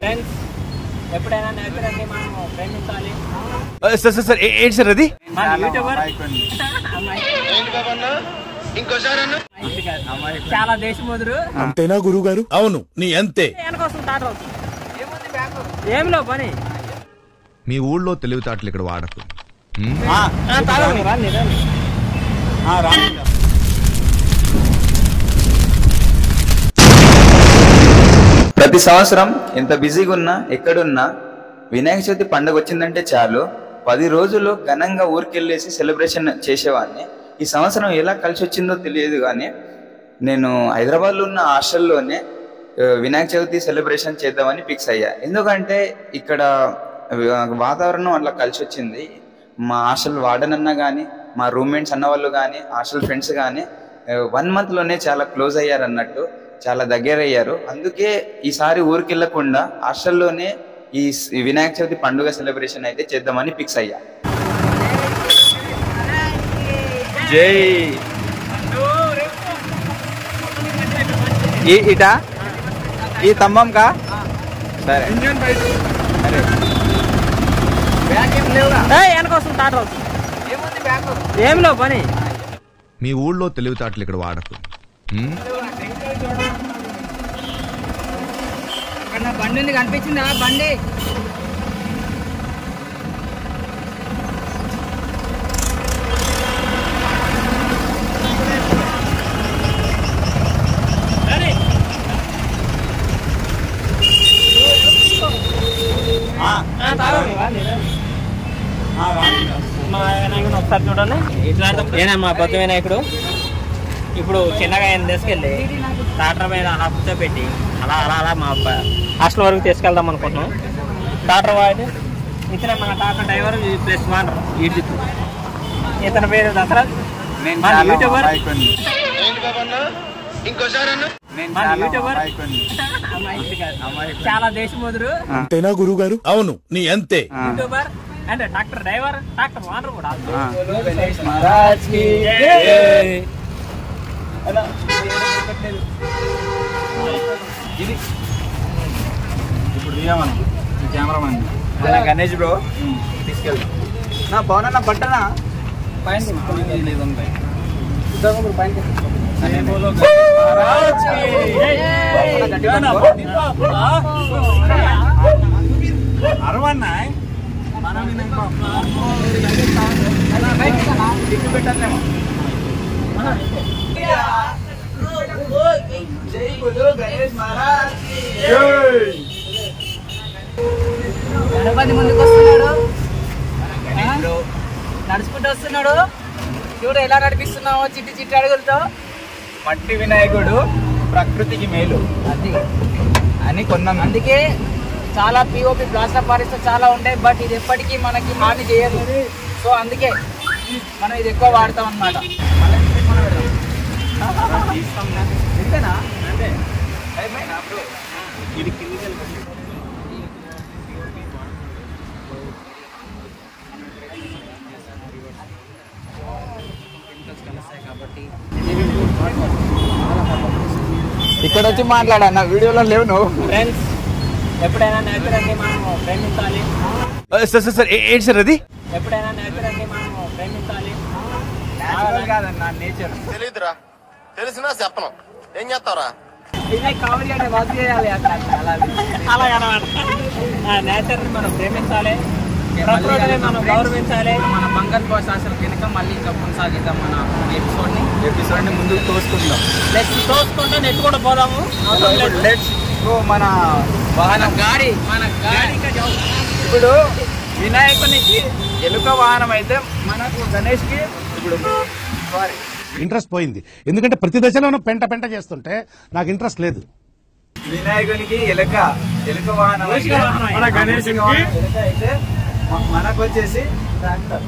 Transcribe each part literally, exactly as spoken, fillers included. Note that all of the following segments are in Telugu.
ఫ్రెండ్స్ ఎప్పుడైనా నేచర్ని మనం ప్రేమించాలి. సార్ సార్ సార్ ఏంటి సార్ అది? చాలా దేశముదురు అంతేనా గురువు గారు? అవును నీ అంతే. ఏమిలో పని మీ ఊళ్ళో తెలివితేటలు ఇక్కడ వాడకు. ప్రతి సంవత్సరం ఎంత బిజీగా ఉన్నా ఎక్కడున్నా వినాయక చవితి పండుగ వచ్చిందంటే చాలు పది రోజులు ఘనంగా ఊరికెళ్ళేసి సెలబ్రేషన్ చేసేవాడిని. ఈ సంవత్సరం ఎలా కలిసి వచ్చిందో తెలియదు కానీ నేను హైదరాబాద్లో ఉన్న హాస్టల్లోనే వినాయక చవితి సెలబ్రేషన్ చేద్దామని ఫిక్స్ అయ్యా. ఎందుకంటే ఇక్కడ వాతావరణం అట్లా కలిసి వచ్చింది. మా హాస్టల్ వార్డెన్ అన్న కానీ మా రూమ్మేట్స్ అన్న వాళ్ళు కానీ హాస్టల్ ఫ్రెండ్స్ కానీ వన్ మంత్లోనే చాలా క్లోజ్ అయ్యారు అన్నట్టు, చాలా దగ్గర అయ్యారు. అందుకే ఈసారి ఊరికి వెళ్ళకుండా హాస్టల్లోనే ఈ వినాయక చవితి పండుగ సెలబ్రేషన్ అయితే చేద్దామని ఫిక్స్ అయ్యా. జై ఈ ఇటా ఈ తమ్మం కా సరే ఏమిలో పని మీ ఊళ్ళో తెలివితేటలు ఇక్కడ వాడకు. బండి ఉంది కనిపించిందా? బండి ఒకసారి చూడండి. ఏనా మా బొద్దు వినాయకుడు ఇప్పుడు చిన్నగా ఆయన తీసుకెళ్ళి టాటర్ మీద అలా కూర్చోబెట్టి అలా అలా అలా మా హాస్టల్ వరకు తీసుకెళ్దాం అనుకుంటున్నాం. టాటర్ వాడి ఇతర మన టాటర్ డ్రైవర్ ప్లస్ వానర్ ఈడ్చి ఇతని పేరు దసరా. యూట్యూబర్ చాలా దేశముదురు. అంతేనా గురువు గారు? అవును నీ అంతే. YouTuber and doctor driver doctor వానర్ కూడా. ఇప్పుడు తీయమను కెమెరామెన్ గణేష్ బ్రో తీసుకెళ్తా. నా బాగున్నా పట్టనా అరవన్నా పెట్టాలేమో. గణపతి ముందుకు వస్తున్నాడు, నడుచుకుంటూ వస్తున్నాడు. చూడు ఎలా నడిపిస్తున్నావో చిట్టి చిట్టి అడుగులతో. మట్టి వినాయకుడు ప్రకృతికి మేలు అది అని కొన్నాం. అందుకే చాలా పిఓపి ప్లాస్టర్ పారిస్తో చాలా ఉంటాయి, బట్ ఇది ఎప్పటికీ మనకి హాని చేయదు. సో అందుకే మనం ఇది ఎక్కువ వాడతాం అన్నమాట. ఇంతేనా? ఇది కిందికి ఇక్కడ వచ్చి మాట్లాడన్న వీడియోలో లేవు నువ్వు. ఫ్రెండ్స్ ఎప్పుడైనా నేచర్ని మనం ప్రేమించాలి. సార్ సార్ సార్ ఏంటి సార్ అది? ఎప్పుడైనా నేచర్ని మనం ప్రేమించాలి. కాదన్న నేచర్ తెలీదురా, తెలిసినా చెప్పను. ఏం చేస్తావురా? కామెడీ అంటే వర్క్ చేయాలి అట్లా అలాగే అన్నమాట. నేచర్ని మనం ప్రేమించాలి, ప్రకృతిని మనం గౌరవించాలి. మన బంగారు శాస్త్రం కనుక మళ్ళీ ఇంకా కొనసాగిద్దాం మన ఎపిసోడ్ ని ఎపిసోడ్ ని ముందుకు తోసుకుందాం. నెక్స్ట్ తోసుకుంటే నెట్ కూడా పోదాము. Let's go. మన వాహనం గాడి మన గాడి ఇప్పుడు వినాయకునికి ఎలుక వాహనం అయితే మనకు గణేష్ కి ఇప్పుడు సారీ ఇంట్రెస్ట్ పోయింది. ఎందుకంటే ప్రతి దశలోనూ పెంట పెంట చేస్తుంటే నాకు ఇంట్రెస్ట్ లేదు. వినాయకునికి ఎలుక ఎలుక వాహనం మన గణేష్ ఎలుక అయితే మనకు వచ్చేసి ట్రాక్టర్.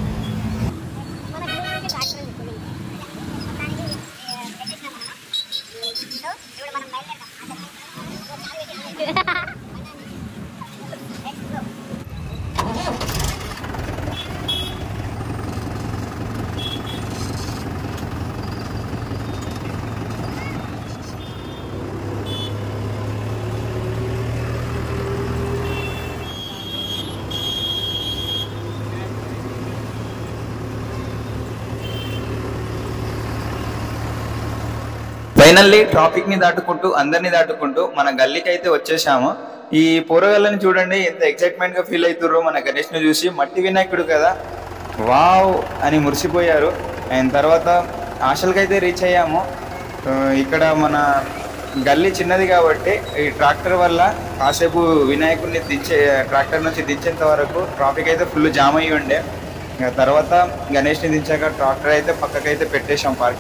ఫైనల్లీ ట్రాఫిక్ ని దాటుకుంటూ అందరినీ దాటుకుంటూ మన గల్లీకి అయితే వచ్చేసాము. ఈ పోరగాళ్ళని చూడండి ఎంత ఎక్సైట్మెంట్ గా ఫీల్ అవుతారో మన గణేష్ ను చూసి. మట్టి వినాయకుడు కదా వావ్ అని మురిసిపోయారు. అండ్ తర్వాత హాస్టల్కైతే రీచ్ అయ్యాము. ఇక్కడ మన గల్లీ చిన్నది కాబట్టి ఈ ట్రాక్టర్ వల్ల కాసేపు వినాయకుడిని దించే ట్రాక్టర్ నుంచి దించేంత వరకు ట్రాఫిక్ అయితే ఫుల్ జామ్ అయ్యి ఉండే. తర్వాత గణేష్ని దించాక ట్రాక్టర్ అయితే పక్కకైతే పెట్టేశాం పార్క్.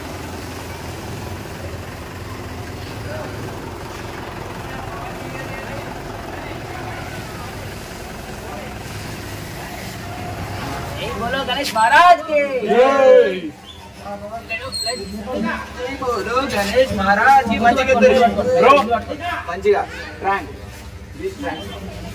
गणेश महाराज के गणेश महाराज की मंचिगा ब्रो मंचिगा फ्रैंक दिस फ्रैंक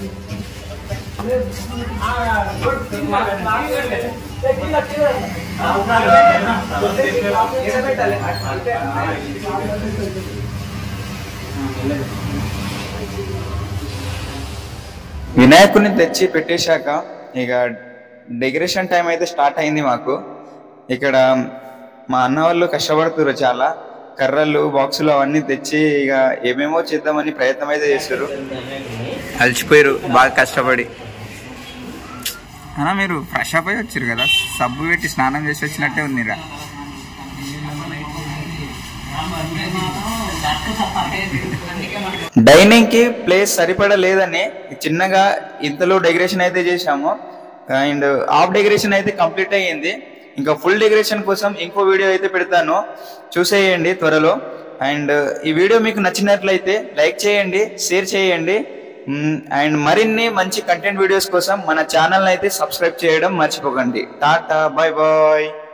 వినాయకుడిని తెచ్చి పెట్టేశాక ఇక డెకరేషన్ టైం అయితే స్టార్ట్ అయింది మాకు. ఇక్కడ మా అన్న వాళ్ళు కష్టపడుతున్నారు చాలా. కర్రలు బాక్సులు అవన్నీ తెచ్చి ఇక ఏమేమో చేద్దామని ప్రయత్నం అయితే చేస్తారు. అలసిపోయారు బాగా కష్టపడి. అన్నా మీరు ఫ్రెష్ అప్ అయి వచ్చారు కదా, సబ్బు పెట్టి స్నానం చేసి వచ్చినట్టే ఉందిరా. డైనింగ్ కి ప్లేస్ సరిపడలేదని చిన్నగా ఇంతలో డెకరేషన్ అయితే చేశాము. అండ్ హాఫ్ డెకరేషన్ అయితే కంప్లీట్ అయ్యింది. ఇంకా ఫుల్ డెకరేషన్ కోసం ఇంకో వీడియో అయితే పెడతాను, చూసేయండి త్వరలో. అండ్ ఈ వీడియో మీకు నచ్చినట్లయితే లైక్ చేయండి, షేర్ చేయండి. అండ్ మరిన్ని మంచి కంటెంట్ వీడియోస్ కోసం మన ఛానల్ అయితే సబ్స్క్రైబ్ చేయడం మర్చిపోకండి. Tata, bye bye.